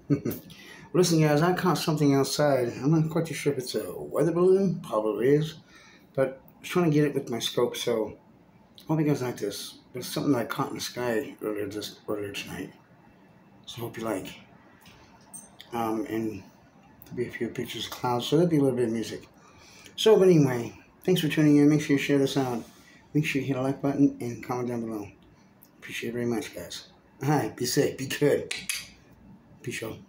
Listen, guys, I caught something outside. I'm not quite too sure if it's a weather balloon. Probably is. But I was trying to get it with my scope, so I hope you guys like this. There's something that I caught in the sky earlier tonight. So I hope you like. And there'll be a few pictures of clouds, so there'll be a little bit of music. So, but anyway, thanks for tuning in. Make sure you share this out. Make sure you hit the like button and comment down below. Appreciate it very much, guys. Alright, be safe, be good. Peace out.